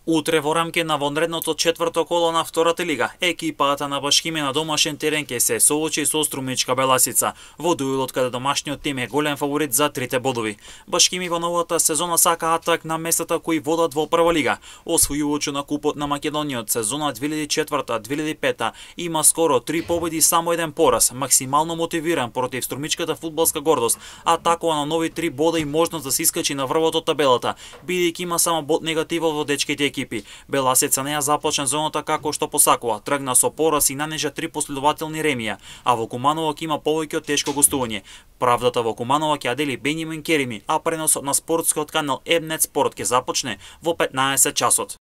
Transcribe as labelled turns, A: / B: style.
A: Утре во рамки на вонредното четврто коло на втората лига, екипата на Башкими на домашен терен ќе се соочи со Струмичка Беласица во дуелот каде домашниот тим е голем фаворит за 3 бодови. Башкими во новата сезона сакаат трак на местата кои водат во прва лига. Освојувачот на купот на Македонија од сезона 2004-2005 има скоро 3 победи, само еден пораз, максимално мотивиран против Струмичката фудбалска гордост, а такова на нови 3 бода и можност да се искачи на врвот од табелата, бидејќи има само бод негативот во дечките екипи. Беласица не ја започна зоната како што посакува, тргна со пораз и нанежа 3 последователни ремија, а во Куманово има повеќе од тешко гостување. Правдата во Куманово ќе ја дели Бенјамин Керими, а преносот на спортскиот канал М-нет Спорт ќе започне во 15 часот.